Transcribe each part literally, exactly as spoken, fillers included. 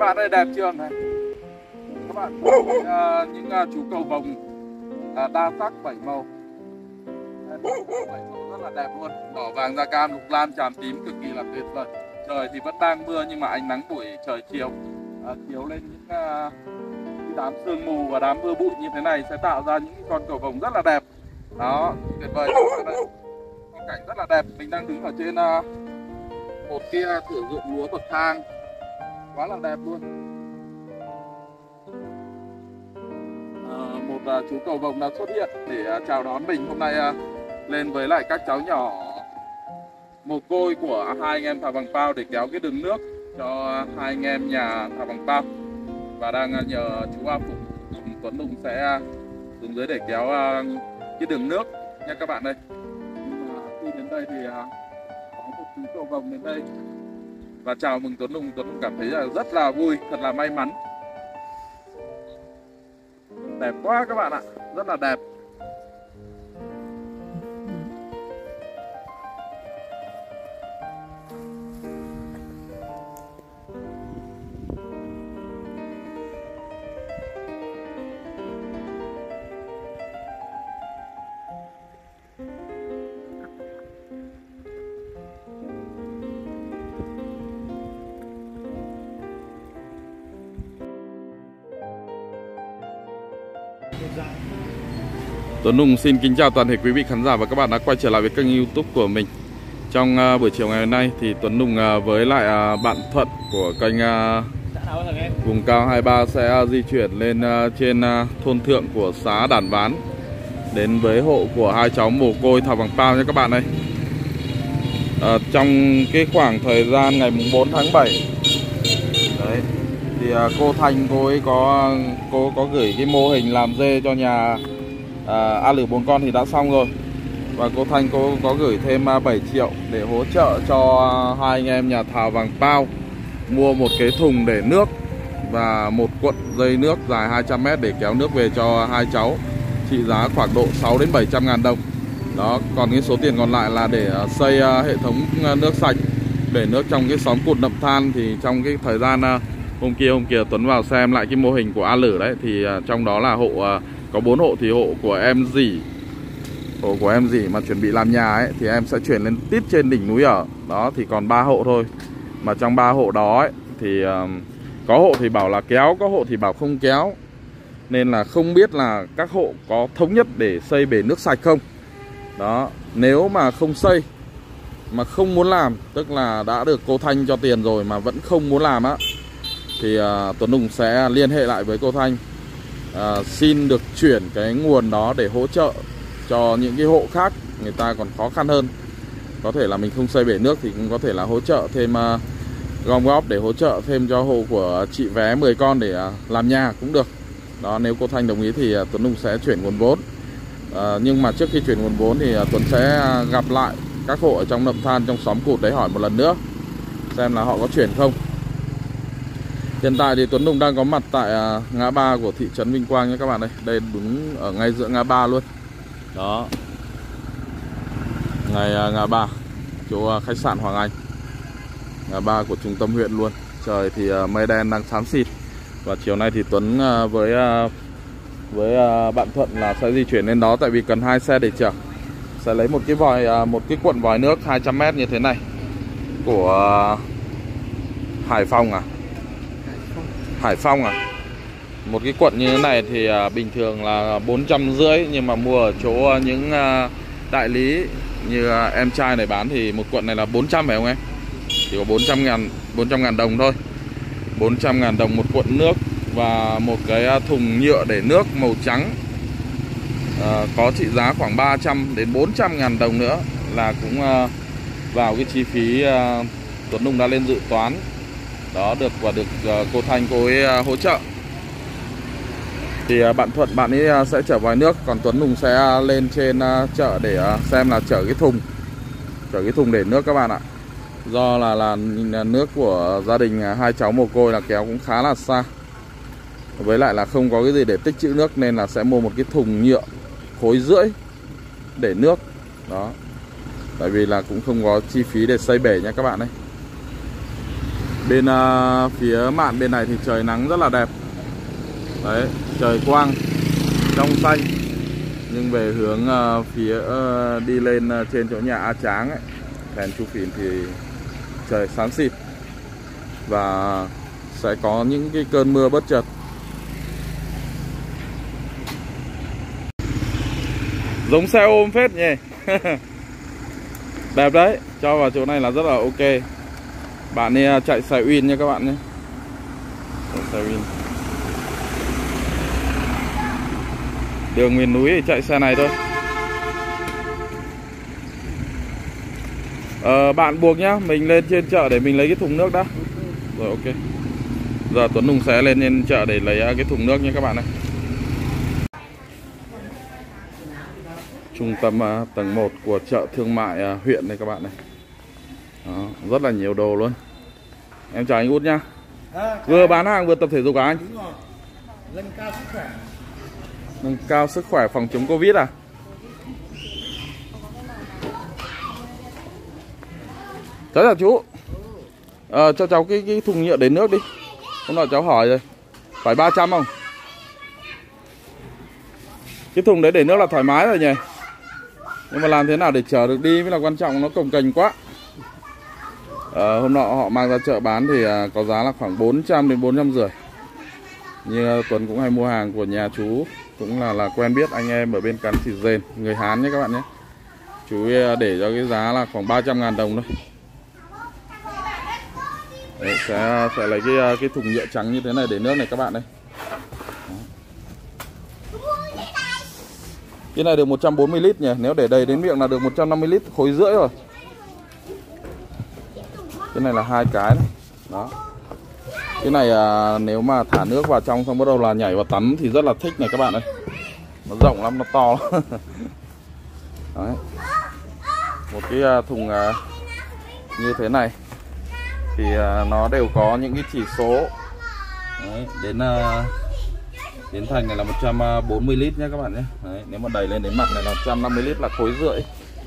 bạn ơi, đẹp chưa này các bạn. uh, những uh, chú cầu vồng uh, đa sắc bảy màu, bảy màu rất là đẹp luôn, đỏ vàng da cam lục lam tràm tím, cực kỳ là tuyệt vời. Trời thì vẫn đang mưa nhưng mà ánh nắng buổi trời chiều uh, chiếu lên những uh, đám sương mù và đám mưa bụi như thế này sẽ tạo ra những con cầu vồng rất là đẹp. Đó, tuyệt vời. Phong cảnh rất là đẹp. Mình đang đứng ở trên uh, một cái thửa ruộng lúa bậc thang quá là đẹp luôn. À, một uh, chú cầu vồng đã xuất hiện để uh, chào đón mình hôm nay uh, lên với lại các cháu nhỏ mồ côi của hai anh em Thảo Bằng Pao để kéo cái đường nước cho hai anh em nhà Thảo Bằng Pao, và đang uh, nhờ chú A Phục cùng Tuấn Hùng sẽ uh, xuống dưới để kéo uh, cái đường nước nha các bạn ơi. Nhưng mà khi đến đây thì uh, có một chú cầu vồng đến đây và chào mừng Tuấn Hùng. Tuấn Hùng cảm thấy là rất là vui, thật là may mắn. Đẹp quá các bạn ạ, rất là đẹp. Tuấn Hùng xin kính chào toàn thể quý vị khán giả và các bạn đã quay trở lại với kênh YouTube của mình. Trong uh, buổi chiều ngày hôm nay thì Tuấn Hùng uh, với lại uh, bạn Thuận của kênh uh, Vùng Cao hai mươi ba sẽ uh, di chuyển lên uh, trên uh, thôn thượng của xã Đản Ván, đến với hộ của hai cháu mồ côi Thảo Bằng Pao nha các bạn ơi. Uh, trong cái khoảng thời gian ngày bốn tháng bảy đấy, thì uh, cô Thanh cô ấy có cô có gửi cái mô hình làm dê cho nhà À, A Lử bốn con thì đã xong rồi. Và cô Thanh cô có gửi thêm bảy triệu để hỗ trợ cho hai anh em nhà Thảo Bằng Pao mua một cái thùng để nước và một cuộn dây nước dài hai trăm mét để kéo nước về cho hai cháu, trị giá khoảng độ sáu đến bảy trăm ngàn đồng. Đó, còn cái số tiền còn lại là để xây hệ thống nước sạch để nước trong cái xóm cụt Nậm Than. Thì trong cái thời gian hôm kia hôm kia Tuấn vào xem lại cái mô hình của A Lử đấy, thì trong đó là hộ có bốn hộ, thì hộ của em Dỉ, hộ của em Dỉ mà chuẩn bị làm nhà ấy thì em sẽ chuyển lên tít trên đỉnh núi ở. Đó thì còn ba hộ thôi. Mà trong ba hộ đó ấy, thì uh, có hộ thì bảo là kéo, có hộ thì bảo không kéo. Nên là không biết là các hộ có thống nhất để xây bể nước sạch không. Đó, nếu mà không xây mà không muốn làm, tức là đã được cô Thanh cho tiền rồi mà vẫn không muốn làm á, thì uh, Tuấn Hùng sẽ liên hệ lại với cô Thanh, À, xin được chuyển cái nguồn đó để hỗ trợ cho những cái hộ khác người ta còn khó khăn hơn. Có thể là mình không xây bể nước thì cũng có thể là hỗ trợ thêm, uh, gom góp để hỗ trợ thêm cho hộ của chị Vé mười con để uh, làm nhà cũng được. Đó, nếu cô Thanh đồng ý thì uh, Tuấn Hùng sẽ chuyển nguồn vốn. uh, Nhưng mà trước khi chuyển nguồn vốn thì uh, Tuấn sẽ uh, gặp lại các hộ ở trong Nậm Than, trong xóm cụt đấy, hỏi một lần nữa xem là họ có chuyển không. Hiện tại thì Tuấn Hùng đang có mặt tại uh, ngã ba của thị trấn Vinh Quang nha các bạn ơi. Đây đúng ở ngay giữa ngã ba luôn. Đó, ngay uh, ngã ba chỗ uh, khách sạn Hoàng Anh, ngã ba của trung tâm huyện luôn. Trời thì uh, mây đen đang xám xịt. Và chiều nay thì Tuấn uh, với uh, với uh, bạn Thuận là sẽ di chuyển lên đó, tại vì cần hai xe để chở. Sẽ lấy một cái vòi uh, một cái cuộn vòi nước hai trăm mét như thế này của uh, Hải Phòng à? Hải Phòng à? Một cái cuộn như thế này thì uh, bình thường là bốn trăm rưỡi, nhưng mà mua ở chỗ uh, những uh, đại lý như uh, em trai này bán thì một cuộn này là bốn trăm phải không em? Chỉ có bốn trăm ngàn, bốn trăm ngàn đồng thôi. bốn trăm ngàn đồng một cuộn nước và một cái uh, thùng nhựa để nước màu trắng, uh, có trị giá khoảng ba trăm đến bốn trăm ngàn đồng nữa, là cũng uh, vào cái chi phí uh, Tuấn Hùng đã lên dự toán. Đó, được và được uh, cô Thanh cô ấy uh, hỗ trợ. Thì uh, bạn Thuận bạn ấy uh, sẽ chở vòi nước, còn Tuấn Hùng sẽ uh, lên trên uh, chợ để uh, xem là chở cái thùng, chở cái thùng để nước các bạn ạ. Do là là nước của gia đình uh, hai cháu mồ côi là kéo cũng khá là xa, với lại là không có cái gì để tích trữ nước, nên là sẽ mua một cái thùng nhựa khối rưỡi để nước. Đó, tại vì là cũng không có chi phí để xây bể nha các bạn ấy. Bên uh, phía mạn bên này thì trời nắng rất là đẹp. Đấy, trời quang, trong xanh. Nhưng về hướng uh, phía uh, đi lên uh, trên chỗ nhà A Tráng ấy, Thèn Chu Phìn thì trời xám xịt và sẽ có những cái cơn mưa bất chợt. Giống xe ôm phết nhỉ. Đẹp đấy, cho vào chỗ này là rất là ok. Bạn ấy chạy xe Win nha các bạn nhé. Xe Win. Đường miền núi thì chạy xe này thôi. Ờ, bạn buộc nhá, mình lên trên chợ để mình lấy cái thùng nước đã. Rồi ok. Giờ Tuấn Hùng sẽ lên trên chợ để lấy cái thùng nước nha các bạn này. Trung tâm uh, tầng một của chợ thương mại uh, huyện này các bạn này. Đó, rất là nhiều đồ luôn. Em chào anh Út nhá. À, vừa bán hàng vừa tập thể dục à anh? Đúng rồi. Nâng cao sức khỏe. Nâng cao sức khỏe phòng chống Covid à? Cháu chào chú. Ờ, cho cháu cái, cái thùng nhựa để nước đi. Hôm nọ cháu hỏi rồi. Phải ba trăm không? Cái thùng đấy để nước là thoải mái rồi nhỉ. Nhưng mà làm thế nào để chở được đi mới là quan trọng, nó cồng kềnh quá. À, hôm nọ họ mang ra chợ bán thì à, có giá là khoảng bốn trăm đến bốn trăm rưỡi. Như Tuấn cũng hay mua hàng của nhà chú, cũng là là quen biết anh em ở bên Cắn Xịt Dền, người Hán nhé các bạn nhé. Chú để cho cái giá là khoảng ba trăm ngàn đồng thôi. Đấy, sẽ, sẽ lấy cái, cái thùng nhựa trắng như thế này để nước này các bạn đây. Cái này được một trăm bốn mươi lít nhỉ, nếu để đầy đến miệng là được một trăm năm mươi lít, khối rưỡi rồi. Cái này là hai cái này. Đó. Cái này à, nếu mà thả nước vào trong xong bắt đầu là nhảy vào tắm thì rất là thích này các bạn ơi. Nó rộng lắm, nó to. Đấy. Một cái à, thùng à, như thế này thì à, nó đều có những cái chỉ số. Đấy, đến à, đến thành này là một trăm bốn mươi lít nhé các bạn nhé. Đấy, nếu mà đầy lên đến mặt này là một trăm năm mươi lít, là khối rưỡi.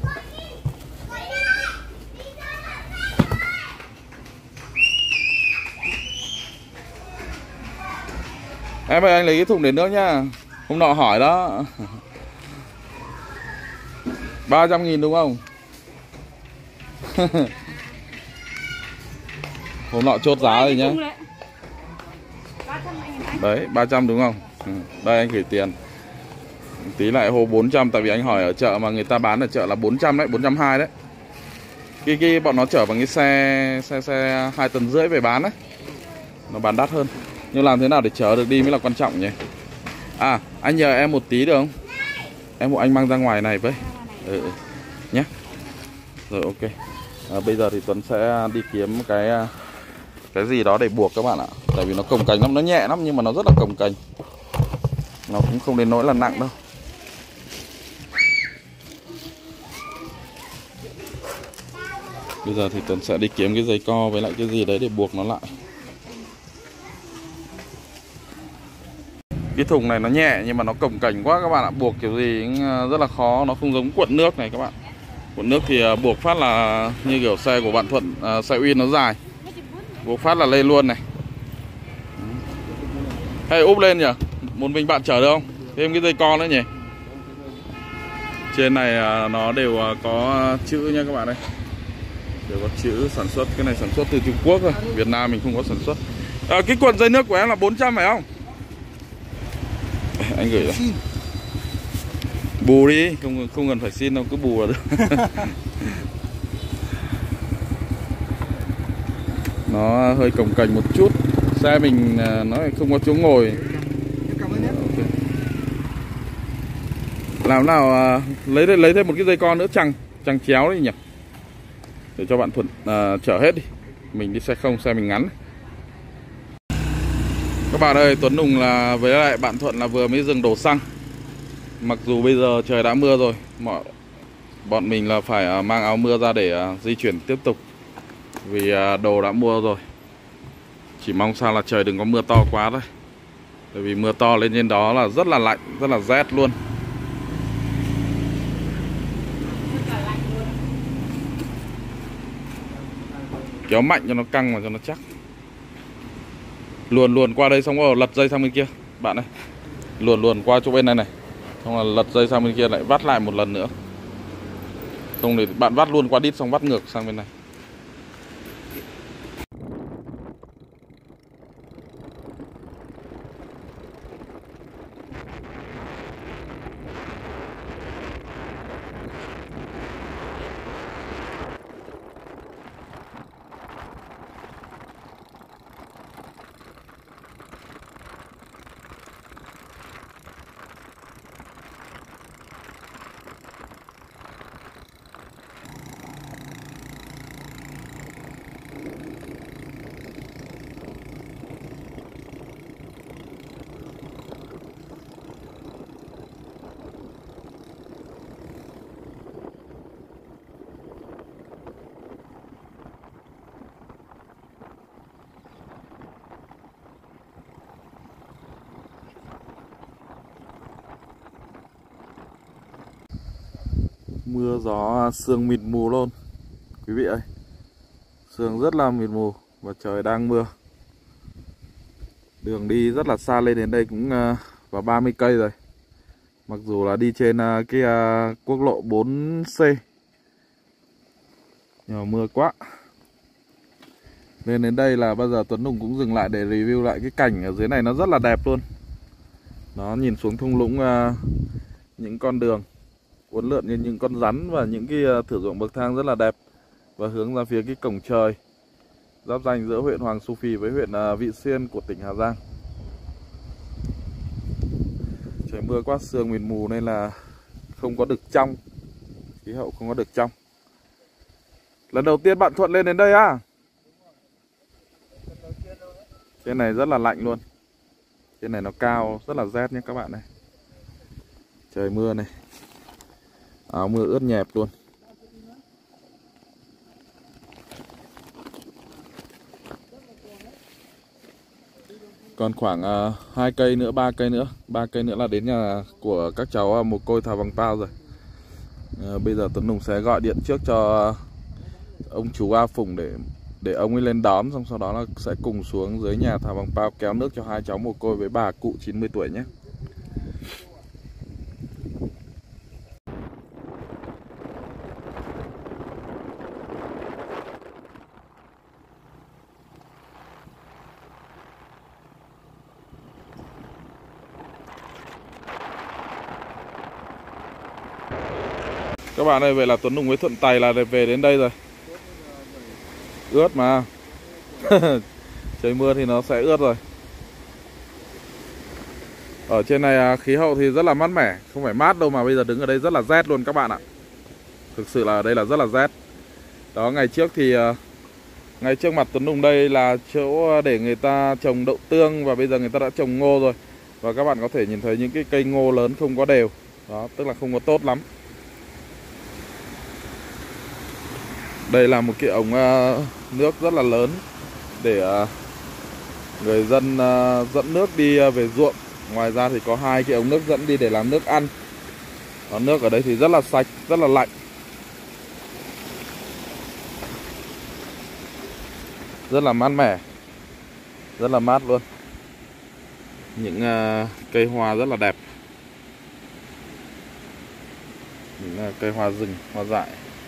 Em ơi, anh lấy cái thùng để nước nhá. Hôm nọ hỏi đó. ba trăm nghìn đúng không? Hôm nọ chốt giá rồi nhá. Đấy, ba trăm đúng không? Ừ. Đây anh gửi tiền. Tí lại hô bốn trăm, tại vì anh hỏi ở chợ mà người ta bán ở chợ là bốn trăm đấy, bốn trăm hai mươi đấy. Cái, cái bọn nó chở bằng cái xe xe xe hai tấn rưỡi về bán đấy. Nó bán đắt hơn. Nhưng làm thế nào để chở được đi mới là quan trọng nhỉ. À, anh nhờ em một tí được không? Em một anh mang ra ngoài này với. Ừ, ừ. Nhé. Rồi ok. À, bây giờ thì Tuấn sẽ đi kiếm cái cái gì đó để buộc các bạn ạ. Tại vì nó cồng kềnh lắm, nó nhẹ lắm nhưng mà nó rất là cồng kềnh. Nó cũng không đến nỗi là nặng đâu. Bây giờ thì Tuấn sẽ đi kiếm cái dây co với lại cái gì đấy để buộc nó lại. Cái thùng này nó nhẹ nhưng mà nó cồng kềnh quá các bạn ạ. Buộc kiểu gì cũng rất là khó. Nó không giống cuộn nước này các bạn. Cuộn nước thì buộc phát là như kiểu xe của bạn Thuận, uh, xe Win nó dài. Buộc phát là lên luôn này. Hay úp lên nhỉ? Một mình bạn chở được không? Thêm cái dây con nữa nhỉ? Trên này uh, nó đều uh, có chữ nha các bạn ơi. Đều có chữ sản xuất. Cái này sản xuất từ Trung Quốc thôi. Việt Nam mình không có sản xuất. À, cái cuộn dây nước của em là bốn trăm phải không? Anh gửi rồi. Bù đi, không không cần phải xin đâu, cứ bù là được. Nó hơi cồng kềnh một chút. Xe mình nó không có chỗ ngồi. Okay. Làm nào lấy lấy thêm một cái dây con nữa chằng chằng chéo đi nhỉ, để cho bạn Thuận uh, chở hết đi. Mình đi xe không, xe mình ngắn. Các bạn ơi, Tuấn Hùng là với lại bạn Thuận là vừa mới dừng đổ xăng. Mặc dù bây giờ trời đã mưa rồi, mọi bọn mình là phải mang áo mưa ra để uh, di chuyển tiếp tục. Vì uh, đồ đã mua rồi. Chỉ mong sao là trời đừng có mưa to quá thôi. Bởi vì mưa to lên trên đó là rất là lạnh, rất là rét luôn. Kéo mạnh cho nó căng và cho nó chắc. Luồn luồn qua đây xong rồi lật dây sang bên kia bạn ơi. Luồn luồn qua chỗ bên này này, xong là lật dây sang bên kia lại vắt lại một lần nữa. Không thì bạn vắt luôn qua đít xong vắt ngược sang bên này. Mưa gió sương mịt mù luôn quý vị ơi. Sương rất là mịt mù và trời đang mưa. Đường đi rất là xa, lên đến đây cũng vào ba mươi cây rồi. Mặc dù là đi trên cái quốc lộ bốn C, nhưng mà mưa quá. Lên đến đây là bao giờ Tuấn Hùng cũng dừng lại để review lại cái cảnh ở dưới này, nó rất là đẹp luôn. Nó nhìn xuống thung lũng, những con đường uốn lượn như những con rắn và những cái thửa ruộng bậc thang rất là đẹp, và hướng ra phía cái cổng trời giáp ranh giữa huyện Hoàng Su Phi với huyện Vị Xuyên của tỉnh Hà Giang. Trời mưa quá, sương mịt mù nên là không có được trong, khí hậu không có được trong. Lần đầu tiên bạn Thuận lên đến đây á? Trên này rất là lạnh luôn. Trên này nó cao, rất là rét nhé các bạn này. Trời mưa này, áo mưa ướt nhẹp luôn. Còn khoảng uh, hai cây nữa, ba cây nữa, ba cây nữa là đến nhà của các cháu uh, mồ côi Thảo Vàng Pao rồi. Uh, bây giờ Tuấn Hùng sẽ gọi điện trước cho uh, ông chú A Phùng để để ông ấy lên đón, xong sau đó là sẽ cùng xuống dưới nhà Thảo Vàng Pao kéo nước cho hai cháu mồ côi với bà cụ chín mươi tuổi nhé. Các bạn ơi, vậy là Tuấn Hùng với Thuận Tài là về đến đây rồi. Ướt mà. Trời mưa thì nó sẽ ướt rồi. Ở trên này khí hậu thì rất là mát mẻ, không phải mát đâu mà bây giờ đứng ở đây rất là rét luôn các bạn ạ. Thực sự là đây là rất là rét. Đó, ngày trước thì ngay trước mặt Tuấn Hùng đây là chỗ để người ta trồng đậu tương, và bây giờ người ta đã trồng ngô rồi. Và các bạn có thể nhìn thấy những cái cây ngô lớn không có đều. Đó, tức là không có tốt lắm. Đây là một cái ống uh, nước rất là lớn để uh, người dân uh, dẫn nước đi uh, về ruộng. Ngoài ra thì có hai cái ống nước dẫn đi để làm nước ăn. Đó, nước ở đây thì rất là sạch, rất là lạnh, rất là mát mẻ, rất là mát luôn. Những uh, cây hoa rất là đẹp, những uh, cây hoa rừng, hoa dại.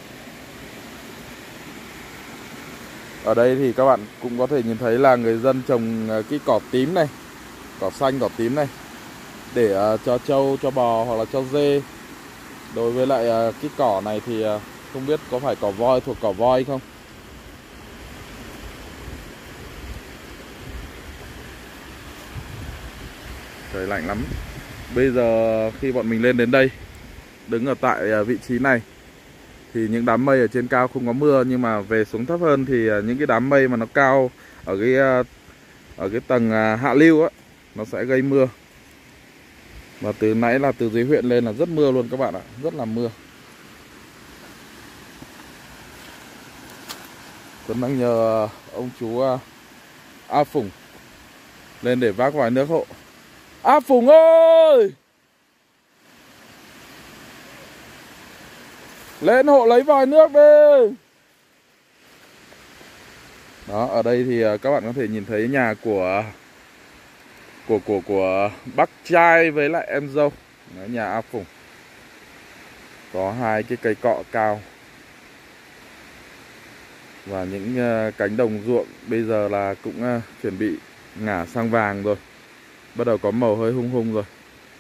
Ở đây thì các bạn cũng có thể nhìn thấy là người dân trồng cái cỏ tím này, cỏ xanh, cỏ tím này để uh, cho trâu, cho bò hoặc là cho dê. Đối với lại uh, cái cỏ này thì uh, không biết có phải cỏ voi, thuộc cỏ voi không. Trời lạnh lắm. Bây giờ khi bọn mình lên đến đây, đứng ở tại uh, vị trí này thì những đám mây ở trên cao không có mưa, nhưng mà về xuống thấp hơn thì những cái đám mây mà nó cao ở cái ở cái tầng hạ lưu á, nó sẽ gây mưa. Và từ nãy là từ dưới huyện lên là rất mưa luôn các bạn ạ, rất là mưa. Tuấn đang nhờ ông chú A Phùng lên để vác vòi nước hộ. A Phùng ơi! Lên hộ lấy vòi nước đi. Đó, ở đây thì các bạn có thể nhìn thấy nhà của của của của bác trai với lại em dâu. Đấy, nhà A Phùng có hai cái cây cọ cao và những uh, cánh đồng ruộng bây giờ là cũng uh, chuẩn bị ngả sang vàng rồi, bắt đầu có màu hơi hung hung rồi.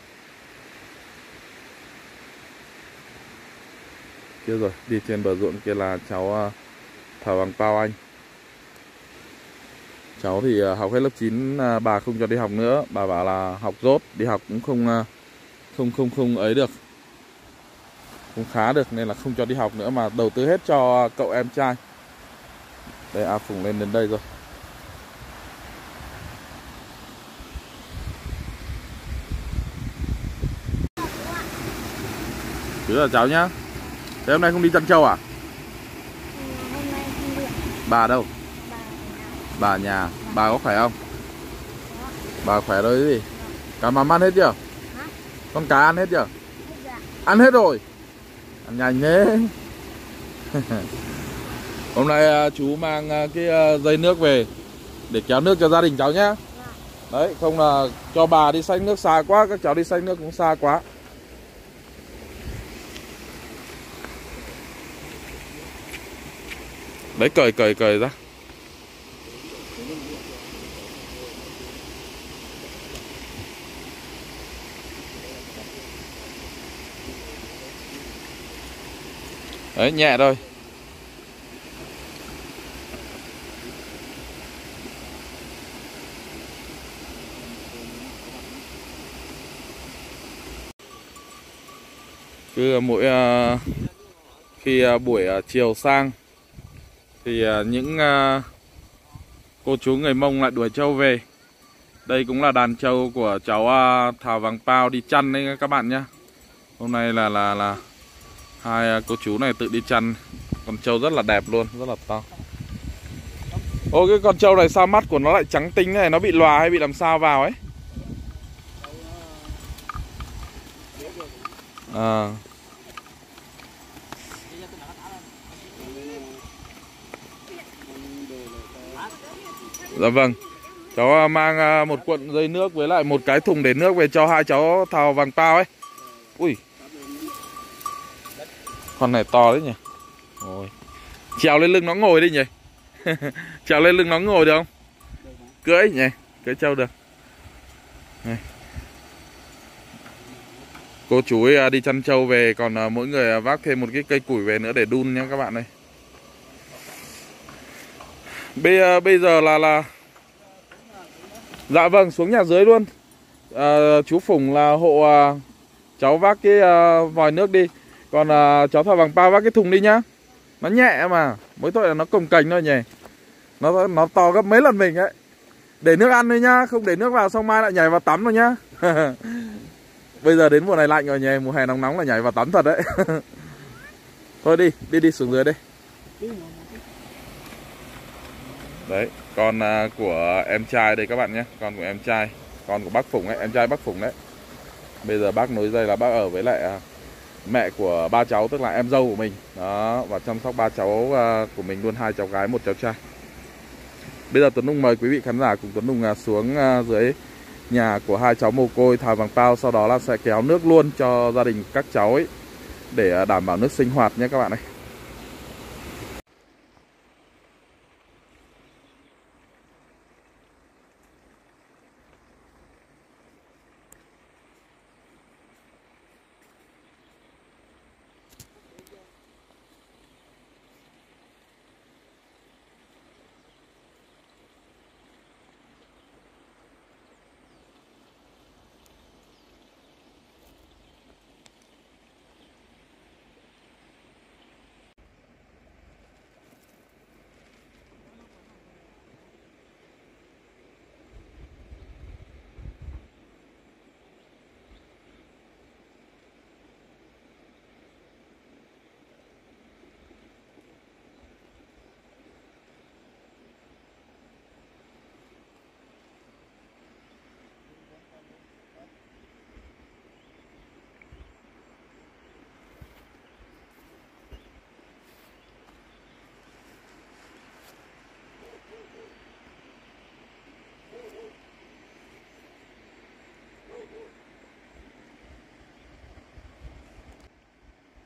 Kia rồi, đi trên bờ ruộng kia là cháu uh, Thảo Bằng Pao Anh. Cháu thì uh, học hết lớp chín, uh, bà không cho đi học nữa, bà bảo là học dốt, đi học cũng không uh, không không không ấy được, không khá được nên là không cho đi học nữa mà đầu tư hết cho cậu em trai. Đây A Phùng lên đến đây rồi. Chú là cháu nhá. Thế hôm nay không đi chăn trâu à? Hôm nay không được. Bà đâu? Bà Bà ở nhà. Bà có khỏe không? Bà khỏe rồi gì? Cá mắm ăn hết chưa? Hả? Con cá ăn hết chưa? Dạ. Ăn hết rồi. Ăn nhanh thế. Hôm nay chú mang cái dây nước về để kéo nước cho gia đình cháu nhá. Đấy, không là cho bà đi xách nước xa quá, các cháu đi xách nước cũng xa quá. Đấy, cởi cởi cởi ra. Đấy, nhẹ thôi. Cứ mỗi uh, khi uh, buổi uh, chiều sang thì uh, những uh, cô chú người Mông lại đuổi trâu về. Đây cũng là đàn trâu của cháu uh, Thảo Vàng Pao đi chăn đấy các bạn nhé. Hôm nay là là là hai uh, cô chú này tự đi chăn. Con trâu rất là đẹp luôn, rất là to. Ô, cái con trâu này sao mắt của nó lại trắng tinh này? Nó bị lòa hay bị làm sao vào ấy? À. Dạ vâng. Cháu mang một cuộn dây nước với lại một cái thùng để nước về cho hai cháu Thảo Vàng Pao ấy. Ui, con này to đấy nhỉ. Ôi, trèo lên lưng nó ngồi đi nhỉ. Trèo lên lưng nó ngồi được không? Cưỡi nhỉ, cưỡi trâu được. Này. Cô chú ấy đi chăn trâu về, còn mỗi người vác thêm một cái cây củi về nữa để đun nhé các bạn ơi. Bây, bây giờ là là dạ vâng, xuống nhà dưới luôn. à, Chú Phùng là hộ à, cháu vác cái à, vòi nước đi. Còn à, cháu Thảo Vàng Pao vác cái thùng đi nhá. Nó nhẹ mà, mỗi tội là nó cồng kềnh thôi nhỉ. Nó nó to gấp mấy lần mình ấy. Để nước ăn thôi nhá, không để nước vào xong mai lại nhảy vào tắm rồi nhá. Bây giờ đến mùa này lạnh rồi nhỉ, mùa hè nóng nóng là nhảy vào tắm thật đấy. Thôi đi, đi đi xuống dưới đây. Đấy, con uh, của em trai đây các bạn nhé. Con của em trai, con của bác Phùng ấy, em trai bác Phùng đấy. Bây giờ bác nối dây là bác ở với lại uh, mẹ của ba cháu, tức là em dâu của mình. Đó, và chăm sóc ba cháu uh, của mình luôn, hai cháu gái, một cháu trai. Bây giờ Tuấn Nung mời quý vị khán giả cùng Tuấn Nung uh, xuống uh, dưới nhà của hai cháu mồ côi Thảo Vàng Pao. Sau đó là sẽ kéo nước luôn cho gia đình các cháu ấy, để uh, đảm bảo nước sinh hoạt nhé các bạn này.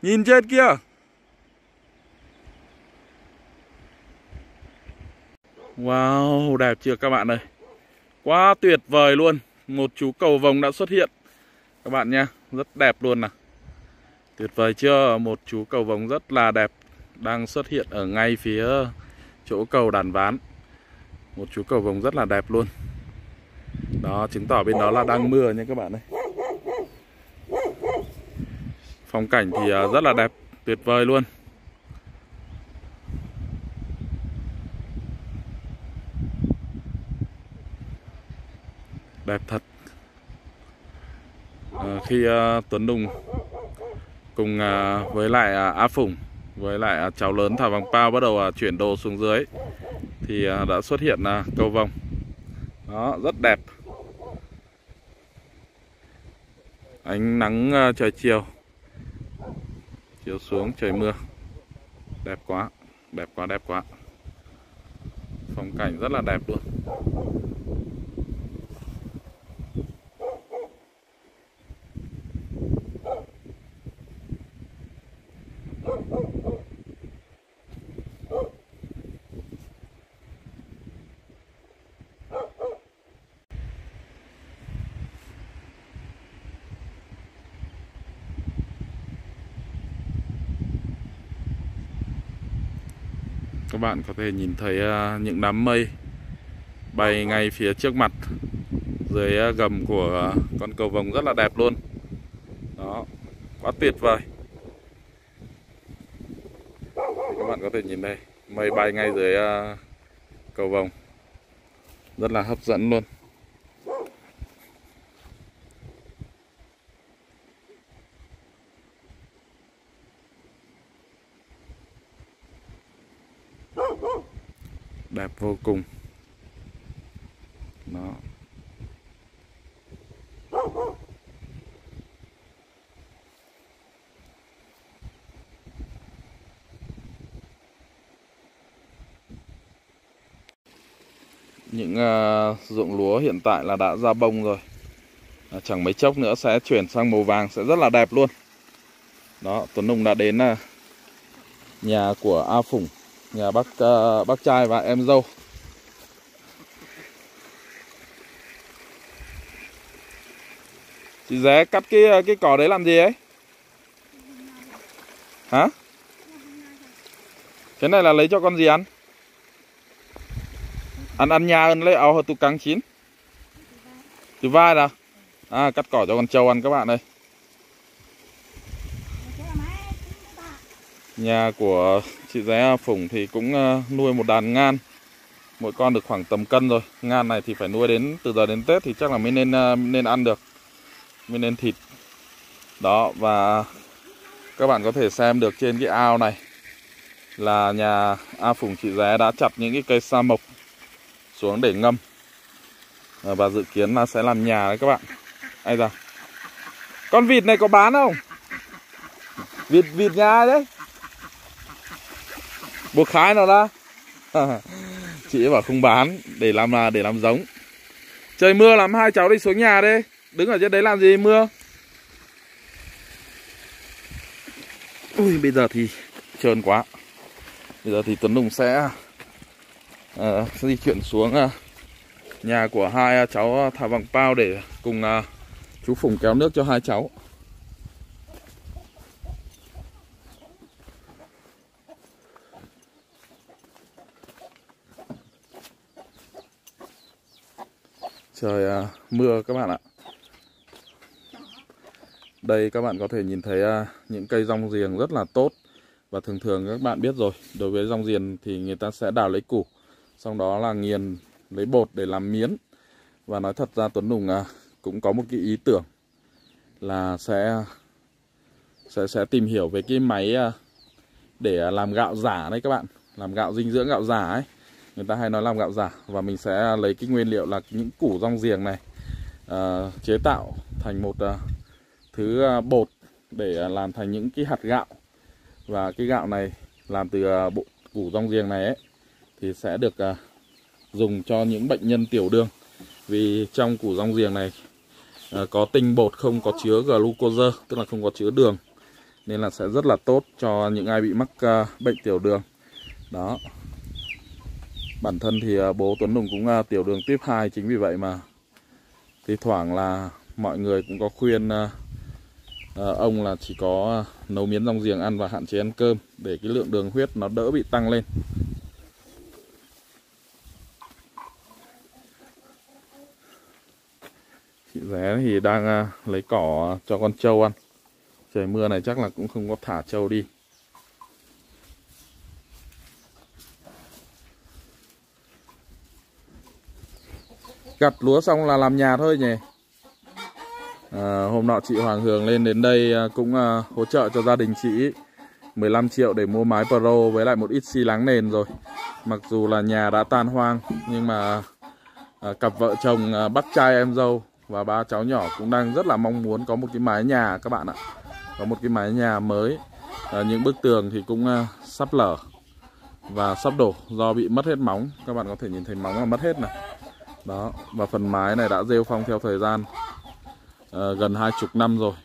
Nhìn trên kia. Wow, đẹp chưa các bạn ơi. Quá tuyệt vời luôn. Một chú cầu vồng đã xuất hiện các bạn nha. Rất đẹp luôn nè. Tuyệt vời chưa? Một chú cầu vồng rất là đẹp đang xuất hiện ở ngay phía chỗ cầu Đàn Ván. Một chú cầu vồng rất là đẹp luôn. Đó, chứng tỏ bên đó là đang mưa nha các bạn ơi. Phong cảnh thì rất là đẹp, tuyệt vời luôn. Đẹp thật. à, Khi uh, Tuấn Nùng cùng uh, với lại uh, A Phùng, với lại uh, cháu lớn Thảo Vàng Pao bắt đầu uh, chuyển đồ xuống dưới, thì uh, đã xuất hiện uh, cầu vồng. Đó, rất đẹp. Ánh nắng uh, trời chiều chiều xuống trời mưa. Đẹp quá, đẹp quá, đẹp quá. Phong cảnh rất là đẹp luôn. Các bạn có thể nhìn thấy uh, những đám mây bay ngay phía trước mặt, dưới uh, gầm của uh, con cầu vồng rất là đẹp luôn. Đó, quá tuyệt vời. Thì các bạn có thể nhìn đây, mây bay ngay dưới uh, cầu vồng, rất là hấp dẫn luôn. Đẹp vô cùng. Đó. Những uh, ruộng lúa hiện tại là đã ra bông rồi. À, chẳng mấy chốc nữa sẽ chuyển sang màu vàng, sẽ rất là đẹp luôn. Đó, Tuấn Nùng đã đến uh, nhà của A Phùng, nhà bác uh, bác trai và em dâu. Chị Dé cắt cái cái cỏ đấy làm gì ấy? Hả? Cái này là lấy cho con gì ăn? Ăn ăn nhà ăn lấy áo hợp tụ căng chín. Từ vai nào. À, cắt cỏ cho con trâu ăn các bạn ơi. Nhà của chị Dé Phùng thì cũng nuôi một đàn ngan. Mỗi con được khoảng tầm cân rồi. Ngan này thì phải nuôi đến từ giờ đến Tết thì chắc là mới nên nên ăn được, mới nên thịt. Đó, và các bạn có thể xem được trên cái ao này là nhà A Phùng chị Dé đã chặt những cái cây sa mộc xuống để ngâm, và dự kiến là sẽ làm nhà đấy các bạn. Ai da, con vịt này có bán không? Vịt vịt nhà ai đấy? Buộc khái nào ra. Chị ấy bảo không bán, để làm là để làm giống. Trời mưa lắm, hai cháu đi xuống nhà đi. Đứng ở trên đấy làm gì mưa? Ui, bây giờ thì trơn quá. Bây giờ thì Tuấn Nùng sẽ uh, di chuyển xuống uh, nhà của hai uh, cháu Thảo Vàng Pao để cùng uh, chú Phùng kéo nước cho hai cháu. Trời uh, mưa các bạn ạ. Đây các bạn có thể nhìn thấy uh, những cây rong giềng rất là tốt. Và thường thường các bạn biết rồi, đối với rong giềng thì người ta sẽ đào lấy củ, xong đó là nghiền lấy bột để làm miến. Và nói thật ra Tuấn Nùng uh, cũng có một cái ý tưởng là sẽ sẽ sẽ tìm hiểu về cái máy uh, để làm gạo giả đấy các bạn. Làm gạo dinh dưỡng, gạo giả ấy. Người ta hay nói làm gạo giả. Và mình sẽ lấy cái nguyên liệu là những củ rong giềng này uh, chế tạo thành một uh, thứ uh, bột để uh, làm thành những cái hạt gạo. Và cái gạo này làm từ uh, bộ củ rong giềng này ấy, thì sẽ được uh, dùng cho những bệnh nhân tiểu đường. Vì trong củ rong giềng này uh, có tinh bột không có chứa glucose, tức là không có chứa đường. nên là sẽ rất là tốt cho những ai bị mắc uh, bệnh tiểu đường. Đó. Bản thân thì uh, bố Tuấn Nùng cũng uh, tiểu đường tuyếp hai, chính vì vậy mà thi thoảng là mọi người cũng có khuyên uh, uh, ông là chỉ có uh, nấu miến rong giềng ăn và hạn chế ăn cơm để cái lượng đường huyết nó đỡ bị tăng lên. Chị Ré thì đang uh, lấy cỏ cho con trâu ăn. Trời mưa này chắc là cũng không có thả trâu đi. Gặt lúa xong là làm nhà thôi nhỉ. À, hôm nọ chị Hoàng Hường lên đến đây cũng uh, hỗ trợ cho gia đình chị mười lăm triệu để mua mái Pro với lại một ít xi láng nền rồi. Mặc dù là nhà đã tan hoang nhưng mà uh, cặp vợ chồng uh, bác trai em dâu và ba cháu nhỏ cũng đang rất là mong muốn có một cái mái nhà các bạn ạ. Có một cái mái nhà mới. À, những bức tường thì cũng uh, sắp lở và sắp đổ do bị mất hết móng. Các bạn có thể nhìn thấy móng là mất hết này. Đó, và phần mái này đã rêu phong theo thời gian uh, gần hai chục năm rồi.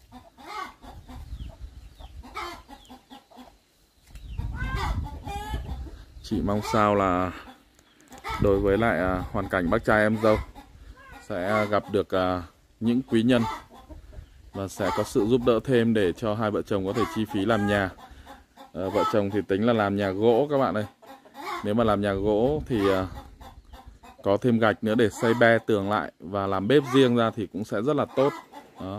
Chỉ mong sao là đối với lại uh, hoàn cảnh bác trai em dâu sẽ uh, gặp được uh, những quý nhân và sẽ có sự giúp đỡ thêm để cho hai vợ chồng có thể chi phí làm nhà. À, vợ chồng thì tính là làm nhà gỗ các bạn ơi. Nếu mà làm nhà gỗ thì uh, có thêm gạch nữa để xây be tường lại và làm bếp riêng ra thì cũng sẽ rất là tốt. Đó.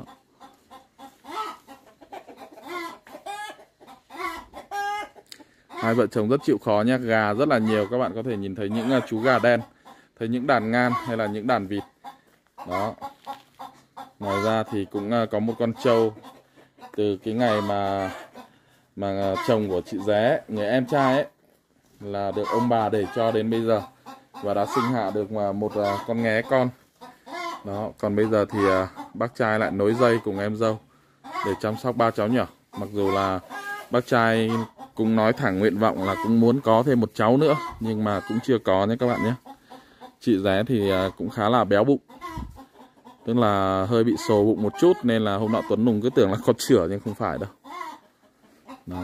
Hai vợ chồng rất chịu khó nhé. Gà rất là nhiều. Các bạn có thể nhìn thấy những uh, chú gà đen, thấy những đàn ngan hay là những đàn vịt. Đó. Ngoài ra thì cũng có một con trâu từ cái ngày mà mà chồng của chị Ré, người em trai ấy, là được ông bà để cho đến bây giờ và đã sinh hạ được một con nghé con. Đó, còn bây giờ thì bác trai lại nối dây cùng em dâu để chăm sóc ba cháu nhỏ. Mặc dù là bác trai cũng nói thẳng nguyện vọng là cũng muốn có thêm một cháu nữa nhưng mà cũng chưa có nhé các bạn nhé. Chị Ré thì cũng khá là béo bụng, tức là hơi bị sồ bụng một chút nên là hôm nọ Tuấn Nùng cứ tưởng là có chữa nhưng không phải đâu. Đó.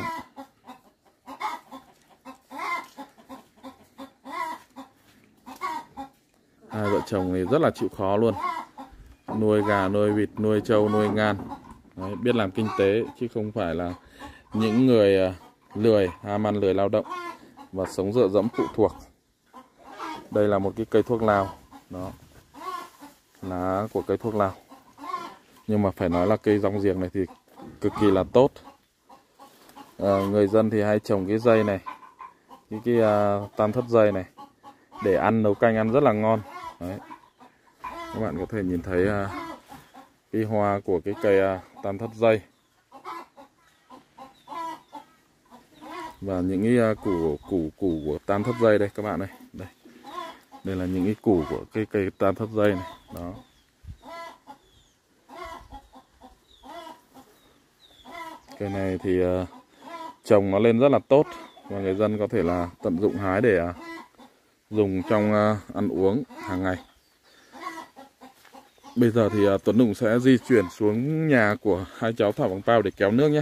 Hai vợ chồng thì rất là chịu khó luôn. Nuôi gà, nuôi vịt, nuôi trâu, nuôi ngan. Đấy, biết làm kinh tế chứ không phải là những người lười, ham ăn lười lao động và sống dựa dẫm phụ thuộc. Đây là một cái cây thuốc lào. Đó. Lá của cây thuốc lào. Nhưng mà phải nói là cây rong giềng này thì cực kỳ là tốt. À, người dân thì hay trồng cái dây này, cái, cái uh, tam thất dây này để ăn nấu canh ăn rất là ngon. Đấy. Các bạn có thể nhìn thấy uh, cái hoa của cái cây uh, tam thất dây và những cái uh, củ củ củ của tam thất dây đây các bạn ơi. Đây. Đây là những cái củ của cái cây tam thất dây này. Đó. Cây này thì uh, trồng nó lên rất là tốt và người dân có thể là tận dụng hái để uh, dùng trong uh, ăn uống hàng ngày. Bây giờ thì uh, Tuấn Nùng sẽ di chuyển xuống nhà của hai cháu Thảo Bằng Pao để kéo nước nhé.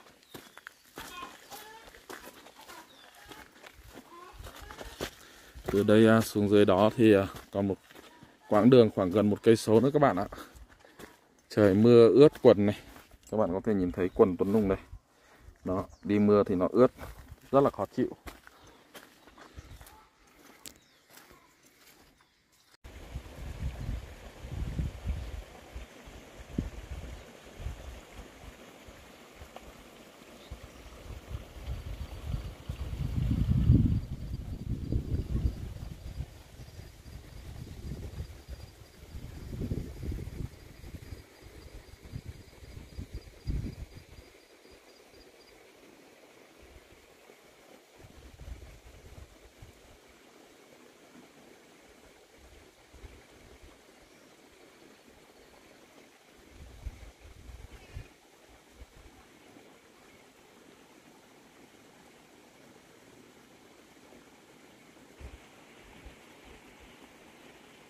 Từ đây uh, xuống dưới đó thì uh, còn một quãng đường khoảng gần một cây số nữa các bạn ạ. Trời mưa ướt quần này. Các bạn có thể nhìn thấy quần Tuấn Nùng đây. Đó, đi mưa thì nó ướt, rất là khó chịu.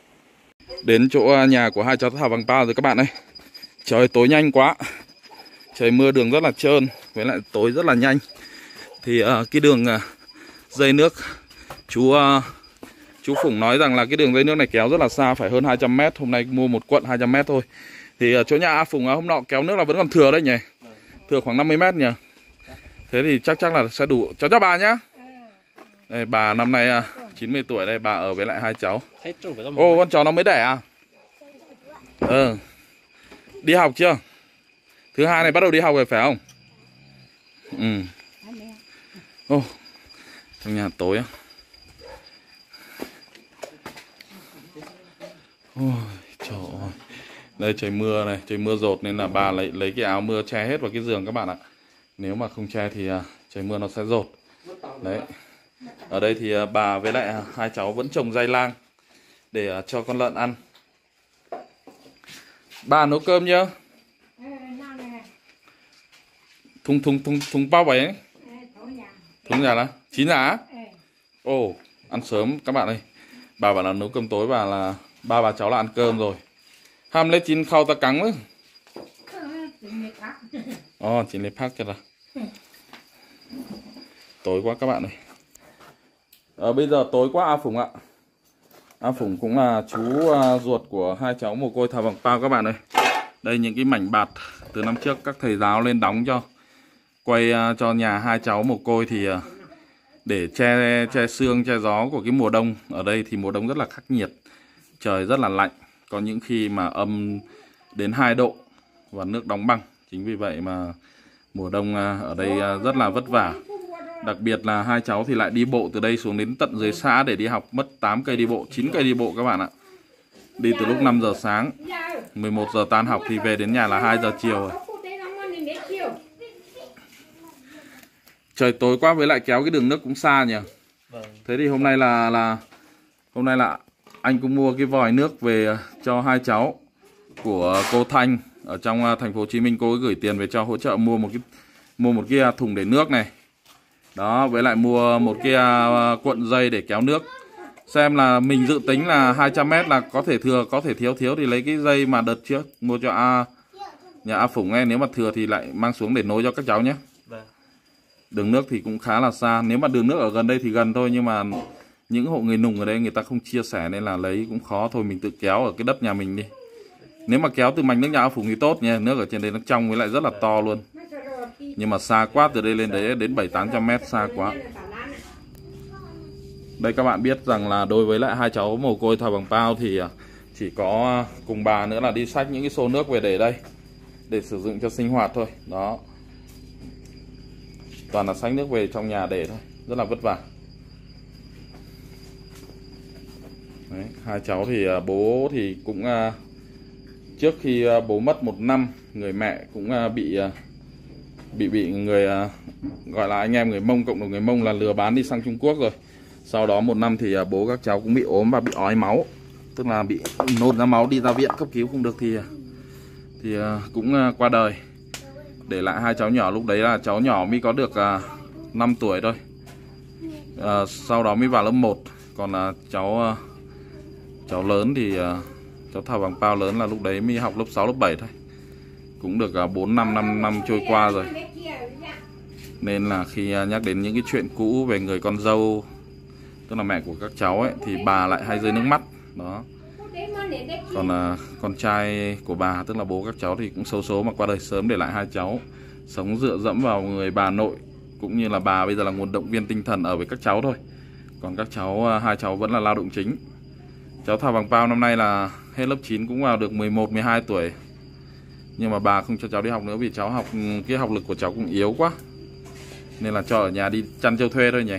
Đến chỗ nhà của hai cháu Thảo Bằng Pao rồi các bạn ơi. Trời tối nhanh quá. trời mưa đường rất là trơn, với lại tối rất là nhanh. Thì uh, cái đường uh, dây nước, chú uh, chú Phùng nói rằng là cái đường dây nước này kéo rất là xa, phải hơn hai trăm mét. Hôm nay mua một quận hai trăm mét thôi. Thì uh, chỗ nhà A Phùng uh, hôm nọ kéo nước là vẫn còn thừa đấy nhỉ, thừa khoảng năm mươi mét nhỉ. Thế thì chắc chắc là sẽ đủ. Cháu chào bà nhá. Đây, bà năm nay uh, chín mươi tuổi đây, bà ở với lại hai cháu. Ô, con chó nó mới đẻ à? Ừ. Đi học chưa? Thứ hai này bắt đầu đi học rồi phải không? Ừ. Ô, trong nhà tối á. Ôi trời ơi. Đây trời mưa này, trời mưa dột nên là bà lấy lấy cái áo mưa che hết vào cái giường các bạn ạ. Nếu mà không che thì uh, trời mưa nó sẽ dột. Đấy. Ở đây thì uh, bà với lại uh, hai cháu vẫn trồng dây lang để uh, cho con lợn ăn. Bà nấu cơm chưa? Thùng thùng thùng thùng bao vậy ấy. Thùng nhà đó. Chín giá. Ồ, ăn sớm các bạn ơi. Bà bảo là nấu cơm tối và là ba bà cháu là ăn cơm rồi. Ham lấy chín khâu ta cắn với. Ồ, chỉ lấy phát kia rồi. Tối quá các bạn ơi. Ờ, bây giờ tối quá A Phùng ạ. A Phùng cũng là chú uh, ruột của hai cháu mồ côi thờ bằng Pao các bạn ơi. Đây những cái mảnh bạt từ năm trước các thầy giáo lên đóng cho. Quay uh, cho nhà hai cháu mồ côi thì uh, để che che sương che gió của cái mùa đông. Ở đây thì mùa đông rất là khắc nghiệt, trời rất là lạnh, có những khi mà âm đến hai độ và nước đóng băng. Chính vì vậy mà mùa đông uh, ở đây uh, rất là vất vả. Đặc biệt là hai cháu thì lại đi bộ từ đây xuống đến tận dưới xã để đi học, mất tám cây đi bộ, chín cây đi bộ các bạn ạ. Đi từ lúc năm giờ sáng, mười một giờ tan học thì về đến nhà là hai giờ chiều rồi. Trời tối quá, với lại kéo cái đường nước cũng xa nhỉ. Thế thì hôm nay là là hôm nay là anh cũng mua cái vòi nước về cho hai cháu của cô Thanh ở trong thành phố Hồ Chí Minh. Cô ấy gửi tiền về cho hỗ trợ mua một cái mua một cái thùng để nước này. Đó, với lại mua một cái uh, cuộn dây để kéo nước. Xem là mình dự tính là hai trăm mét là có thể thừa, có thể thiếu thiếu thì lấy cái dây mà đợt trước mua cho A, nhà A Phùng nghe. Nếu mà thừa thì lại mang xuống để nối cho các cháu nhé. Đường nước thì cũng khá là xa. Nếu mà đường nước ở gần đây thì gần thôi, nhưng mà những hộ người nùng ở đây người ta không chia sẻ nên là lấy cũng khó. Thôi mình tự kéo ở cái đất nhà mình đi. Nếu mà kéo từ mạch nước nhà A Phùng thì tốt nha. Nước ở trên đây nó trong với lại rất là to luôn. Nhưng mà xa quá, từ đây lên đấy đến bảy tám trăm mét, xa quá. Đây các bạn biết rằng là đối với lại hai cháu mồ côi thờ bằng Pao thì chỉ có cùng bà nữa là đi xách những cái xô nước về để đây để sử dụng cho sinh hoạt thôi. Đó, toàn là xách nước về trong nhà để thôi, rất là vất vả. Đấy, hai cháu thì bố thì cũng trước khi bố mất một năm, người mẹ cũng bị bị bị người gọi là anh em người Mông, cộng đồng người Mông là lừa bán đi sang Trung Quốc rồi. Sau đó một năm thì bố các cháu cũng bị ốm và bị ói máu, tức là bị nôn ra máu, đi ra viện cấp cứu không được thì thì cũng qua đời, để lại hai cháu nhỏ. Lúc đấy là cháu nhỏ mới có được năm tuổi thôi, à, sau đó mới vào lớp một. Còn là cháu cháu lớn thì cháu thờ bằng Pao lớn là lúc đấy mới học lớp sáu lớp bảy thôi, cũng được bốn năm năm năm trôi qua rồi. Nên là khi nhắc đến những cái chuyện cũ về người con dâu, tức là mẹ của các cháu ấy, thì bà lại hay rơi nước mắt. Đó. Còn là con trai của bà, tức là bố các cháu thì cũng xấu số mà qua đời sớm, để lại hai cháu sống dựa dẫm vào người bà nội, cũng như là bà bây giờ là nguồn động viên tinh thần ở với các cháu thôi. Còn các cháu, hai cháu vẫn là lao động chính. Cháu thờ bằng Pao năm nay là hết lớp chín, cũng vào được mười một mười hai tuổi. Nhưng mà bà không cho cháu đi học nữa vì cháu học, cái học lực của cháu cũng yếu quá, nên là cho ở nhà đi chăn trâu thuê thôi nhỉ.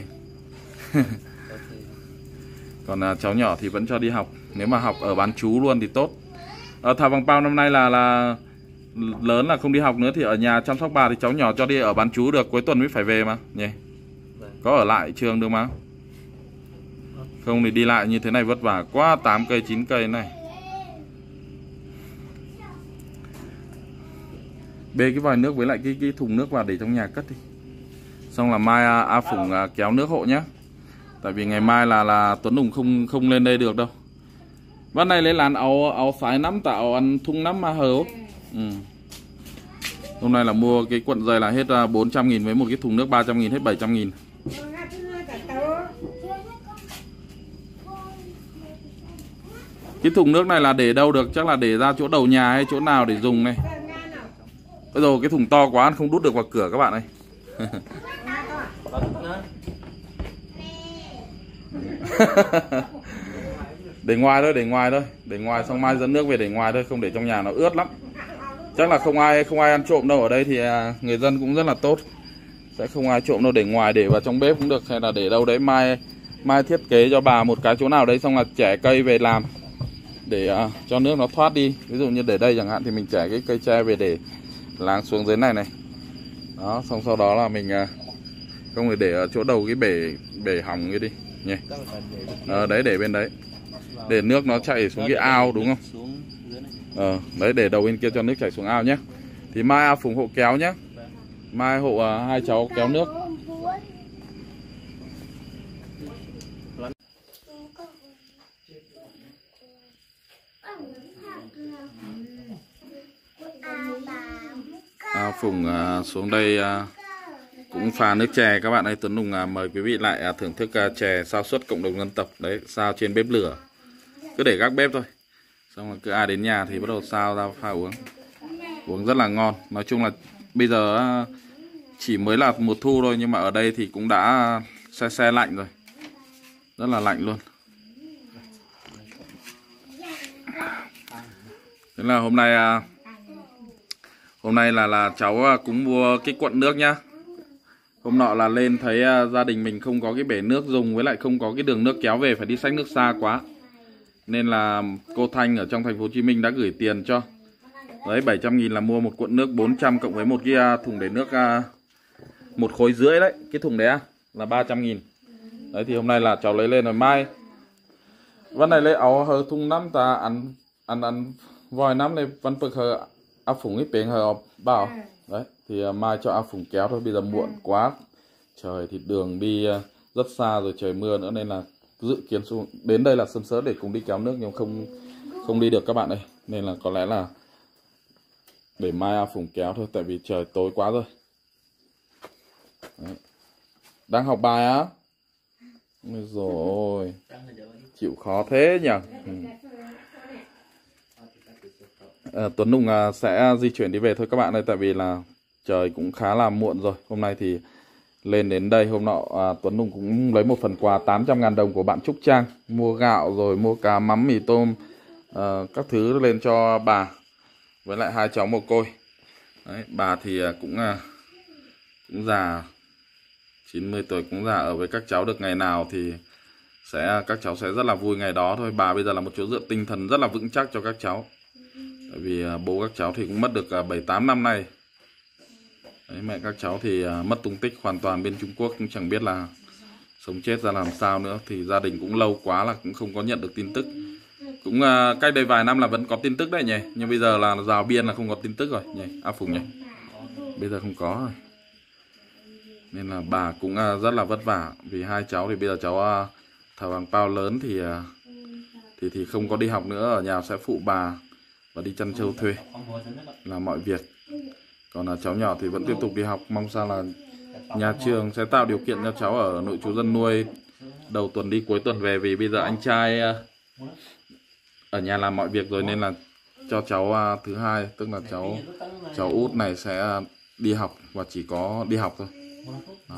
Còn à, cháu nhỏ thì vẫn cho đi học. Nếu mà học ở bán trú luôn thì tốt. Ở thờ bằng Pao năm nay là là lớn là không đi học nữa, thì ở nhà chăm sóc bà, thì cháu nhỏ cho đi ở bán trú được, cuối tuần mới phải về mà nhỉ. Có ở lại trường được mà. Không thì đi lại như thế này vất vả quá, tám cây chín cây này. Bê cái vòi nước với lại cái, cái thùng nước vào để trong nhà cất đi. Xong là mai A, A Phùng à, kéo nước hộ nhé. Tại vì ngày mai là là Tuấn Hùng không không lên đây được đâu.วันnày lấy làn áo áo phái nắm tạo ăn thung nắm mà hở. Ừ. Hôm nay là mua cái cuộn dây là hết bốn trăm nghìn, với một cái thùng nước ba trăm nghìn hết bảy trăm nghìn. Cái thùng nước này là để đâu được? Chắc là để ra chỗ đầu nhà hay chỗ nào để dùng này. Bây giờ cái thùng to quá không đút được vào cửa các bạn ơi. Để ngoài thôi, để ngoài thôi, để ngoài xong mai dẫn nước về để ngoài thôi, không để trong nhà nó ướt lắm. Chắc là không ai không ai ăn trộm đâu, ở đây thì người dân cũng rất là tốt, sẽ không ai trộm đâu, để ngoài để vào trong bếp cũng được, hay là để đâu đấy mai mai thiết kế cho bà một cái chỗ nào đấy xong là chẻ cây về làm để uh, cho nước nó thoát đi. Ví dụ như để đây chẳng hạn thì mình chẻ cái cây tre về để láng xuống dưới này này. Đó, xong sau đó là mình uh, không phải để ở chỗ đầu cái bể bể hỏng cái đi nhỉ. Ờ, đấy để bên đấy, để nước nó chảy xuống cái ao đúng không? Ờ, đấy để đầu bên kia cho nước chảy xuống ao nhé. Thì mai ao Phùng hộ kéo nhé. Mai hộ uh, hai cháu kéo nước. À, Phùng uh, xuống đây uh, cũng pha nước chè các bạn ơi. Tuấn Hùng uh, mời quý vị lại uh, thưởng thức uh, chè sao suất cộng đồng dân tộc đấy, sao trên bếp lửa, cứ để gác bếp thôi, xong rồi cứ ai đến nhà thì bắt đầu sao ra pha uống, uống rất là ngon. Nói chung là bây giờ uh, chỉ mới là mùa thu thôi, nhưng mà ở đây thì cũng đã se se lạnh rồi, rất là lạnh luôn. Thế là hôm nay uh, Hôm nay là là cháu cũng mua cái cuộn nước nhá. Hôm nọ là lên thấy uh, gia đình mình không có cái bể nước dùng, với lại không có cái đường nước kéo về, phải đi xách nước xa quá. Nên là cô Thanh ở trong thành phố Hồ Chí Minh đã gửi tiền cho. Đấy, bảy trăm nghìn là mua một cuộn nước bốn trăm cộng với một cái uh, thùng để nước uh, một khối rưỡi đấy. Cái thùng đấy uh, là ba trăm nghìn. Đấy thì hôm nay là cháu lấy lên rồi. Maiวันnày lấy áo hờ thùng năm ta ăn ăn ăn vòi năm này văn phực hờ áo phùng ít bền hờ bảo. Đấy thì uh, mai cho áo phùng kéo thôi, bây giờ muộn quá. Trời thì đường đi uh, rất xa rồi, trời mưa nữa, nên là dự kiến xuống đến đây là sớm sớm để cùng đi kéo nước, nhưng không không đi được các bạn ơi. Nên là có lẽ là để mai áo phùng kéo thôi, tại vì trời tối quá rồi. Đấy. Đang học bài á? Ôi rồi chịu khó thế nhỉ. Ừ. À, Tuấn Hùng à, sẽ di chuyển đi về thôi các bạn ơi, tại vì là trời cũng khá là muộn rồi. Hôm nay thì lên đến đây, hôm nọ à, Tuấn Hùng cũng lấy một phần quà tám trăm ngàn đồng của bạn Trúc Trang, mua gạo rồi mua cá mắm mì tôm à, các thứ lên cho bà với lại hai cháu mồ côi. Đấy, bà thì à, cũng à, cũng già chín mươi tuổi, cũng già, ở với các cháu được ngày nào thì sẽ các cháu sẽ rất là vui ngày đó thôi. Bà bây giờ là một chỗ dựa tinh thần rất là vững chắc cho các cháu, tại vì à, bố các cháu thì cũng mất được à, bảy tám năm nay. Đấy, mẹ các cháu thì uh, mất tung tích hoàn toàn bên Trung Quốc, cũng chẳng biết là sống chết ra làm sao nữa. Thì gia đình cũng lâu quá là cũng không có nhận được tin tức. Cũng uh, cách đây vài năm là vẫn có tin tức đấy nhỉ, nhưng bây giờ là rào biên là không có tin tức rồi nhỉ, A Phùng nhỉ, bây giờ không có rồi. Nên là bà cũng uh, rất là vất vả, vì hai cháu thì bây giờ cháu uh, thờ bằng Pao lớn thì uh, thì thì không có đi học nữa, ở nhà sẽ phụ bà và đi chăn trâu thuê làm mọi việc. Còn là cháu nhỏ thì vẫn tiếp tục đi học. Mong sao là nhà trường sẽ tạo điều kiện cho cháu ở nội trú dân nuôi đầu tuần đi cuối tuần về. Vì bây giờ anh trai ở nhà làm mọi việc rồi, nên là cho cháu thứ hai, tức là cháu cháu út này sẽ đi học, và chỉ có đi học thôi. Đó.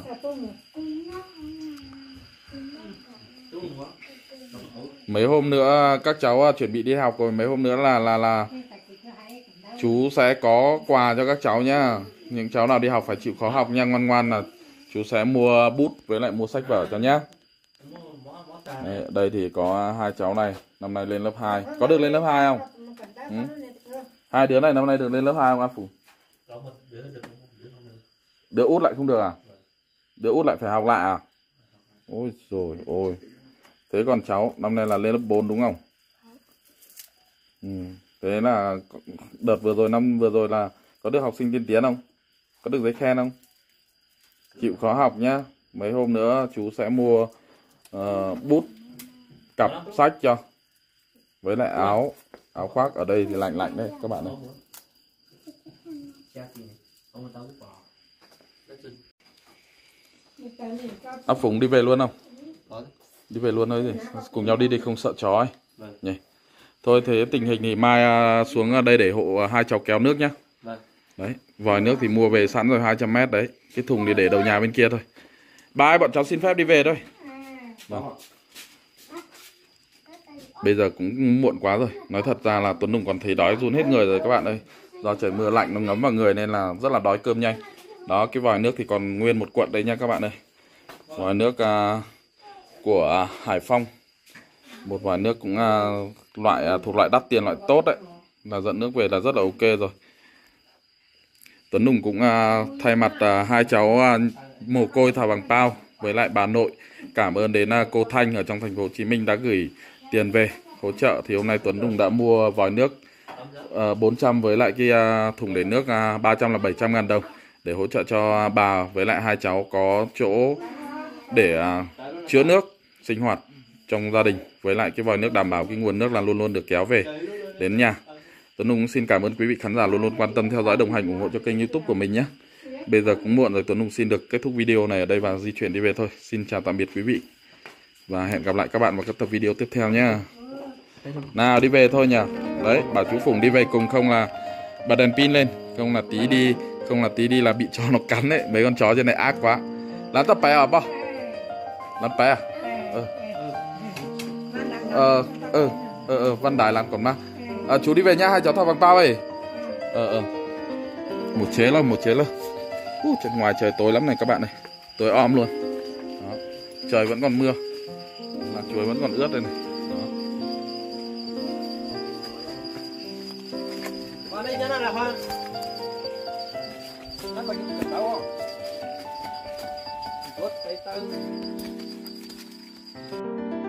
Mấy hôm nữa các cháu chuẩn bị đi học rồi, mấy hôm nữa là là là chú sẽ có quà cho các cháu nhá. Những cháu nào đi học phải chịu khó học nha, ngoan ngoan là chú sẽ mua bút với lại mua sách vở cho nhá. Đấy, đây thì có hai cháu này, năm nay lên lớp hai. Có được lên lớp hai không? Ừ? Hai đứa này năm nay được lên lớp hai không A Phùng? Đứa út lại không được à? Đứa út lại phải học lại à? Ôi rồi ôi. Thế còn cháu năm nay là lên lớp bốn đúng không? Ừ. Thế là đợt vừa rồi, năm vừa rồi là có được học sinh tiên tiến không? Có được giấy khen không? Chịu khó học nhá. Mấy hôm nữa chú sẽ mua uh, bút, cặp sách cho, với lại áo áo khoác. Ở đây thì lạnh lạnh đây các bạn ơi. Áp Phùng đi về luôn không? Đi về luôn thôi gì? Cùng nhau đi đi không sợ chó ấy. Vâng. Nhỉ? Thôi thế tình hình thì mai xuống đây để hộ hai cháu kéo nước nhá. Vâng. Đấy, vòi nước thì mua về sẵn rồi hai trăm mét đấy. Cái thùng thì để đầu nhà bên kia thôi. Bye, bọn cháu xin phép đi về thôi. Vâng. Bây giờ cũng muộn quá rồi. Nói thật ra là Tuấn Nùng còn thấy đói run hết người rồi các bạn ơi. Do trời mưa lạnh nó ngấm vào người nên là rất là đói cơm nhanh. Đó, cái vòi nước thì còn nguyên một cuộn đấy nha các bạn ơi. Vòi nước uh, của uh, Hải Phong. Một vòi nước cũng uh, loại uh, thuộc loại đắt tiền, loại tốt đấy. Là dẫn nước về là rất là ok rồi. Tuấn Nùng cũng uh, thay mặt uh, hai cháu uh, mồ côi thảo bằng Pao với lại bà nội cảm ơn đến uh, cô Thanh ở trong thành phố Hồ Chí Minh đã gửi tiền về hỗ trợ. Thì hôm nay Tuấn Nùng đã mua vòi nước uh, bốn trăm với lại cái uh, thùng để nước uh, ba trăm là bảy trăm ngàn đồng để hỗ trợ cho bà với lại hai cháu có chỗ để uh, chứa nước sinh hoạt trong gia đình, với lại cái vòi nước đảm bảo cái nguồn nước là luôn luôn được kéo về đến nhà. Tuấn Nùng xin cảm ơn quý vị khán giả luôn luôn quan tâm theo dõi, đồng hành ủng hộ cho kênh YouTube của mình nhé. Bây giờ cũng muộn rồi, Tuấn Nùng xin được kết thúc video này ở đây và di chuyển đi về thôi. Xin chào tạm biệt quý vị và hẹn gặp lại các bạn vào các tập video tiếp theo nhé. Nào đi về thôi nhỉ. Đấy, bảo chú Phùng đi về cùng không là bật đèn pin lên, không là tí đi, không là tí đi là bị chó nó cắn đấy. Mấy con chó trên này ác quá. Làm tập bé à bao? Làm bé à? Ờ. Ờ, ờ, ờ, ờ, Văn Đài làm còn mà. À, chú đi về nhá, hai cháu thọ bằng Pao ấy. Ờ, ờ. Một chế luôn, một chế luôn. Uh, trên ngoài trời tối lắm này các bạn này. Tối om luôn. Đó. Trời vẫn còn mưa. Là chuối vẫn còn ướt đây này. Đó. Qua đây nhá là Hoa. Nó có những cái đâu không? Tốt tay tăng.